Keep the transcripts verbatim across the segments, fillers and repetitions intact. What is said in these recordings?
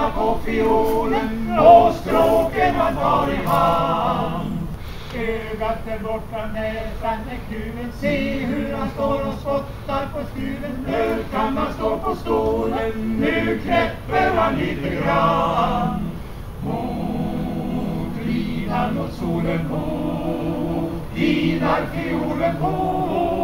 fingrarna på fiolen och stråken man tar i hand. Ögat där borta, näsan är kluven, se hur han står och spottar på skruven. Nu kan man stå på stolen, nu knäpper han lite grann. Mot linar mot solen på, linar fiolen på.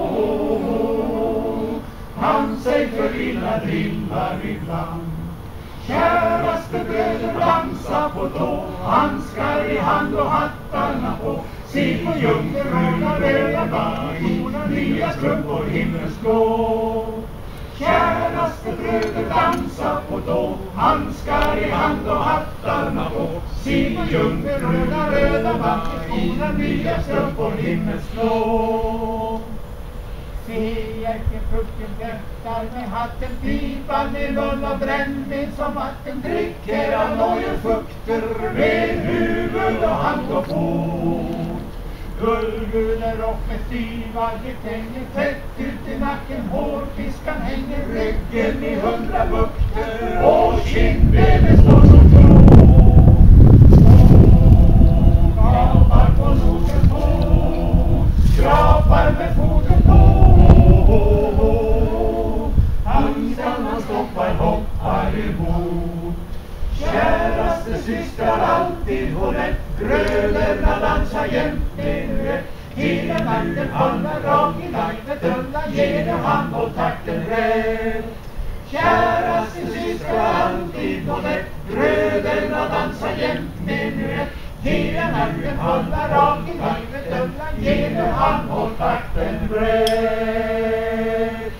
Han sig för illa drillar ibland. Käraste bröder, dansa på tå, handskar i hand och hattarna på. Se på jungfrurna röda barn, nya strumpor himmelsblå. Käraste bröder, dansa på tå, handskar i hand och hattarna på. Se på jungfrurna röda barn, nya strumpor himmelsblå. Se Jerkenpucken väntar med hatten, pipan med mull och brännvin som vatten. Dricker han oljefukter med huvud och hand och fot. Gullgula rock med styvar, det hänger fett ut i nacken. Hårpiskan hänger ryggen i hundra bukter och kindbenet står som klot. Skrapar på nosen på, skrapar med foten på. Handskarna stoppar, hoppar emot. Käraste systrar, alltid hon rätt. Bröderna dansar jämt minuet. Hela natten handlar rak i nacket. Undan ger det hand och takten rätt. Käraste systrar, alltid hon rätt. Bröderna dansar jämt minuet. Hela natten handlar rak i nacket. Undan ger det hand och takten rätt.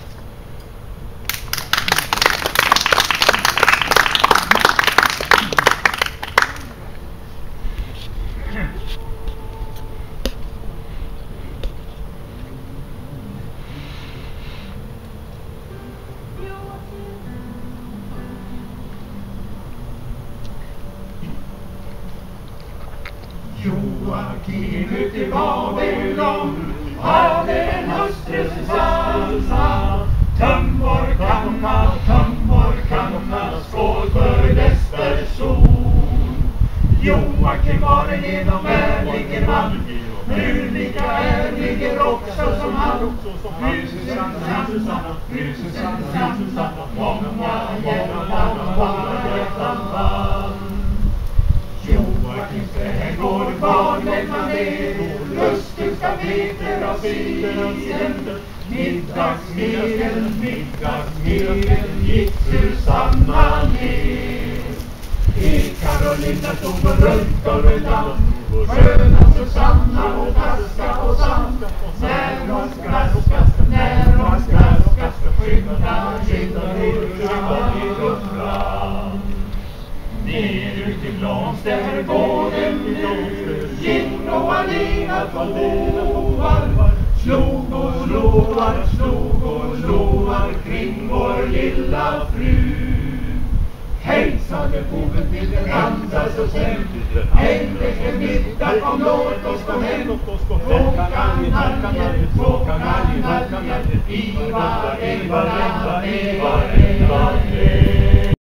Joakim ut i Babylon hade en hustru Susanna. Tömbor kamma, tömbor kamma, skål för dess person. Joakim var en genomvärdig man, hur lika ärlig också som han. Fru Susanna, fru Susanna, Susanna, många hjärtan, många hjärtan. Joakims trädgård var lämna ner, lustigt ska Peter av siden. Middagsmedel, middagsmedel gick Susanna ner. I Karolina stod och runt och runt, sköna Susanna och taska och sand. När hon skraskas, när hon skraskas, skynda, skynda, skynda, skynda. Ner ut i blomstergården nu, Ginn och Alina på lovar. Slog och lovar, slog och lovar kring vår lilla fru. Hej, sade boven till den andra så sen. Äntligen middag, kom låt oss gå hem. Två kanaljer, två kanaljer, Ivar, Ivar, Ivar, Ivar, Ivar, Ivar.